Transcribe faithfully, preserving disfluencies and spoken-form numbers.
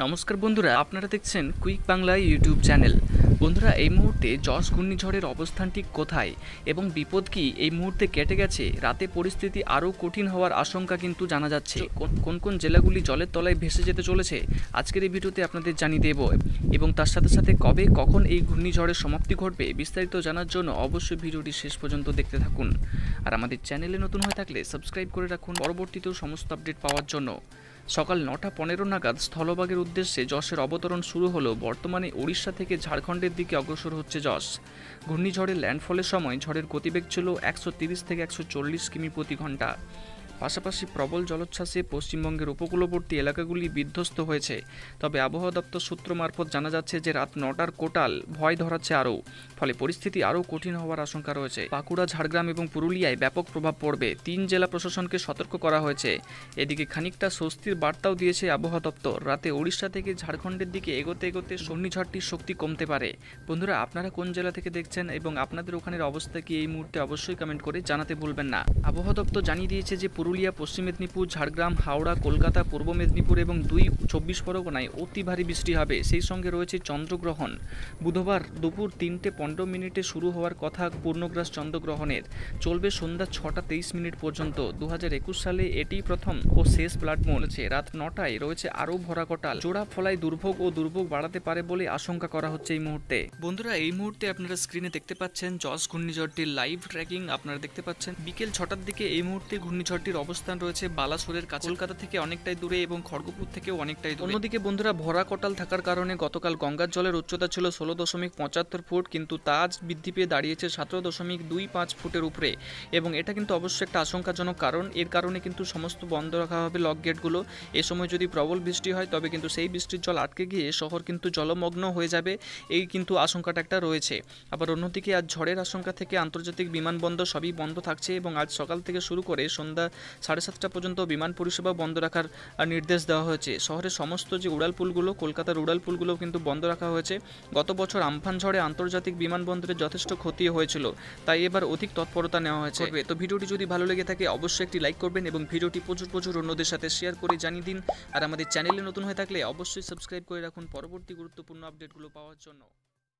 নমস্কার বন্ধুরা, আপনারা দেখছেন কুইক বাংলা ইউটিউব চ্যানেল। বন্ধুরা, এই মুহূর্তে জস ঘূর্ণিঝড়ের অবস্থান ঠিক কোথায় এবং বিপদ কি এই মুহূর্তে কেটে গেছে? রাতে পরিস্থিতি আরও কঠিন হওয়ার আশঙ্কা কিন্তু জানা যাচ্ছে। কোন কোন জেলাগুলি জলের তলায় ভেসে যেতে চলেছে আজকের এই ভিডিওতে আপনাদের জানিয়ে দেব, এবং তার সাথে সাথে কবে কখন এই ঘূর্ণিঝড়ের সমাপ্তি ঘটবে বিস্তারিত জানার জন্য অবশ্যই ভিডিওটি শেষ পর্যন্ত দেখতে থাকুন। আর আমাদের চ্যানেলে নতুন হয়ে থাকলে সাবস্ক্রাইব করে রাখুন পরবর্তীতেও সমস্ত আপডেট পাওয়ার জন্য। সকাল নটা পনেরো নাগাদ স্থলভাগের উদ্দেশ্যে জসের অবতরণ শুরু হলো। বর্তমানে ওড়িশা থেকে ঝাড়খণ্ডের দিকে অগ্রসর হচ্ছে জস। ঘূর্ণিঝড়ের ল্যান্ডফলের সময় ঝড়ের গতিবেগ ছিল একশো তিরিশ থেকে একশো চল্লিশ কিমি প্রতি ঘন্টা। পাশাপাশি প্রবল জলোচ্ছ্বাসে পশ্চিমবঙ্গের উপকূলবর্তী এলাকাগুলি বিধ্বস্ত হয়েছে। তবে আবহাওয়া দপ্তর সূত্র মারফত জানা যাচ্ছে যে রাত নটার কোটাল ভয় ধরাচ্ছে আরও, ফলে পরিস্থিতি আরও কঠিন হওয়ার আশঙ্কা রয়েছে। বাঁকুড়া, ঝাড়গ্রাম এবং পুরুলিয়ায় ব্যাপক প্রভাব পড়বে। তিন জেলা প্রশাসনকে সতর্ক করা হয়েছে। এদিকে খানিকটা স্বস্তির বার্তাও দিয়েছে আবহাওয়া দপ্তর। রাতে ওড়িশা থেকে ঝাড়খণ্ডের দিকে এগোতে এগোতে ঘূর্ণিঝড়টির শক্তি কমতে পারে। বন্ধুরা, আপনারা কোন জেলা থেকে দেখছেন এবং আপনাদের ওখানের অবস্থা কি এই মুহূর্তে অবশ্যই কমেন্ট করে জানাতে ভুলবেন না। আবহাওয়া দপ্তর জানিয়ে দিয়েছে যে পুরুলিয়া, পশ্চিম মেদিনীপুর, ঝাড়গ্রাম, হাওড়া, কলকাতা, পূর্ব মেদিনীপুর এবং দুই চব্বিশ পরগনায় অতি ভারী বৃষ্টি হবে। সেই সঙ্গে রয়েছে চন্দ্রগ্রহণ। বুধবার দুপুর তিনটে পনেরো মিনিটে শুরু হওয়ার কথা পূর্ণগ্রাস চন্দ্রগ্রহণের, চলবে সন্ধ্যা ছটা তেইশ মিনিট পর্যন্ত। দু হাজার একুশ সালে এটিই প্রথম ও শেষ ব্লাড মুন। রাত নটায় রয়েছে আরও ভরা কটাল। জোড়া ফলায় দুর্ভোগ ও দুর্ভোগ বাড়াতে পারে বলে আশঙ্কা করা হচ্ছে এই মুহূর্তে। বন্ধুরা, এই মুহূর্তে আপনারা স্ক্রিনে দেখতে পাচ্ছেন জস ঘূর্ণিঝড়টির লাইভ ট্র্যাকিং। আপনারা দেখতে পাচ্ছেন বিকেল ছটার দিকে এই মুহূর্তে ঘূর্ণিঝড়টির অবস্থান রয়েছে বালাসোরের কাছে, কলকাতা থেকে অনেকটাই দূরে এবং খড়গপুর থেকেও অনেকটাই দূরে। অন্যদিকে বন্ধুরা, ভরা কটাল থাকার কারণে গতকাল গঙ্গার জলের উচ্চতা ছিল ষোলো দশমিক পঁচাত্তর ফুট, কিন্তু তা আজ বৃদ্ধি পেয়ে দাঁড়িয়েছে সতেরো দশমিক দুই পাঁচ ফুটের উপরে। এবং এটা কিন্তু অবশ্যই একটা আশঙ্কাজনক কারণ। এর কারণে কিন্তু সমস্ত বন্ধ রাখা হবে লক গেটগুলো। এ সময় যদি প্রবল বৃষ্টি হয় তবে কিন্তু সেই বৃষ্টির জল আটকে গিয়ে শহর কিন্তু জলমগ্ন হয়ে যাবে, এই কিন্তু আশঙ্কাটা একটা রয়েছে। আবার অন্যদিকে আজ ঝড়ের আশঙ্কা থেকে আন্তর্জাতিক বিমানবন্দর সবই বন্ধ থাকছে এবং আজ সকাল থেকে শুরু করে সন্ধ্যা সাড়ে সাতটা পর্যন্ত বিমান পরিষেবা বন্ধ রাখার নির্দেশ দেওয়া হয়েছে। শহরের সমস্ত যে উড়ালপুলগুলো, কলকাতার উড়ালপুলগুলো কিন্তু বন্ধ রাখা হয়েছে। গত বছর আমফান ঝড়ে আন্তর্জাতিক বিমানবন্দরে যথেষ্ট ক্ষতি হয়েছিল, তাই এবার অধিক তৎপরতা নেওয়া হয়েছে। তো ভিডিওটি যদি ভালো লেগে থাকে অবশ্যই একটি লাইক করবেন এবং ভিডিওটি প্রচুর প্রচুর অন্যদের সাথে শেয়ার করে জানিয়ে দিন। আর আমাদের চ্যানেলে নতুন হয়ে থাকলে অবশ্যই সাবস্ক্রাইব করে রাখুন পরবর্তী গুরুত্বপূর্ণ আপডেটগুলো পাওয়ার জন্য।